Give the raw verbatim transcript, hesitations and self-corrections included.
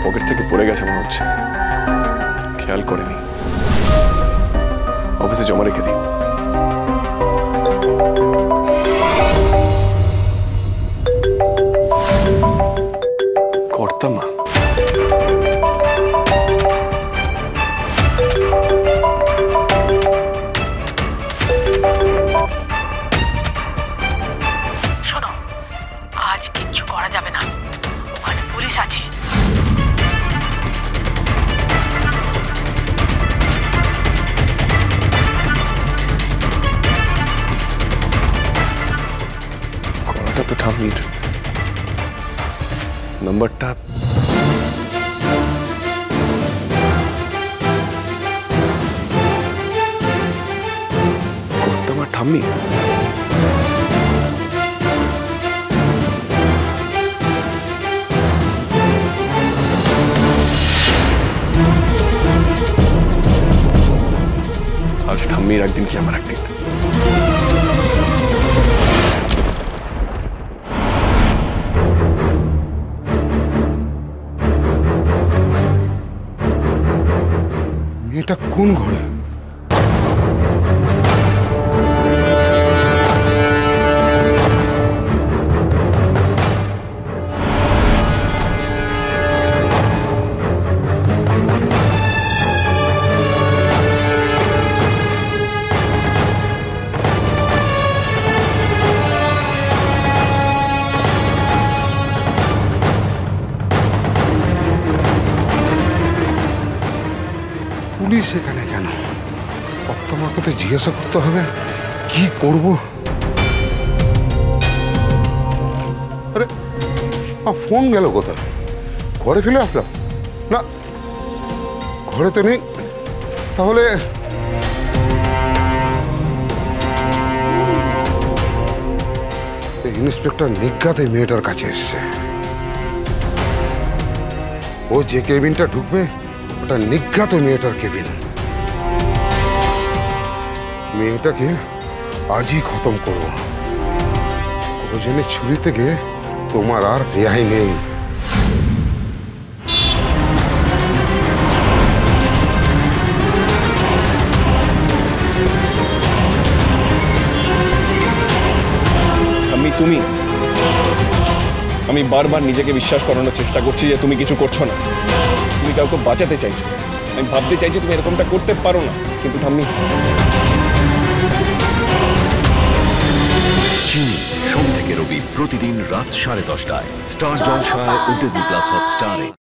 Pocket থেকে পড়ে গেছে মনে হচ্ছে, খেয়াল করেনি। অফিসে জমা রেখে দিই। কর্তামা, শোনো, আজ কিচ্ছু করা যাবে না, ওখানে পুলিশ আছে। করাটা তো ঠাম্মির। নাম্বারটা কর্তামা ঠাম্মি। আজ ঠাম্মির একদিন কি আমার একদিন। এটা কোন ঘরে? পুলিশ এখানে কেন? কর্তামার কথা জিজ্ঞাসা করতে হবে, কি করব? আরে ফোন গেল কোথায়? ঘরে ফেলে আসলাম না, ঘরে তো নেই। তাহলে ইন্সপেক্টর নিজ্ঞাত এই মেয়েটার কাছে এসছে। ও যে কেবিনটা ঢুকবে ওটা নিজ্ঞাত মেয়েটার কেবিন। মেয়েটাকে আজই খতম করবো। ওজনে ছুরি থেকে তোমার আর রেহাই নেই। আমি তুমি আমি বারবার নিজেকে বিশ্বাস করানোর চেষ্টা করছি যে তুমি কিছু করছো না, তুমি কাউকে বাঁচাতে চাইছো। আমি ভাবতে চাইছি তুমি এরকমটা করতে পারো না, কিন্তু ঠাম্মি। চিনি সোম থেকে রবি প্রতিদিন রাত সাড়ে দশটায় স্টার জলসায় ও ডিজনি প্লাস হটস্টারে।